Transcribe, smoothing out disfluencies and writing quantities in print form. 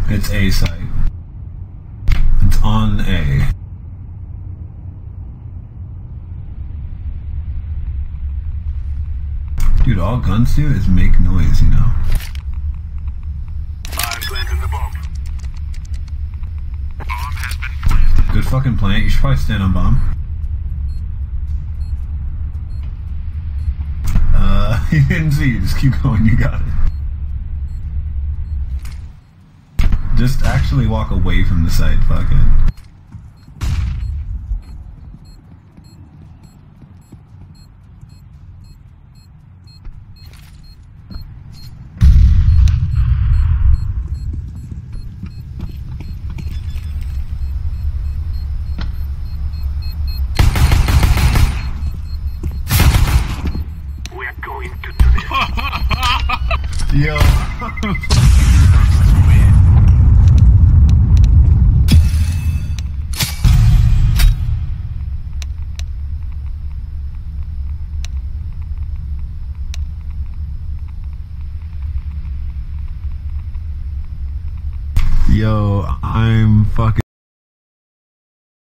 It's A site. It's on A. Dude, all guns do is make noise, you know? I've planted the bomb. Bomb has been planted. Good fucking plant. You should probably stand on bomb. He didn't see you. Just keep going. You got it. Just actually walk away from the site. Fuck it. Yo. Yo, I'm fucking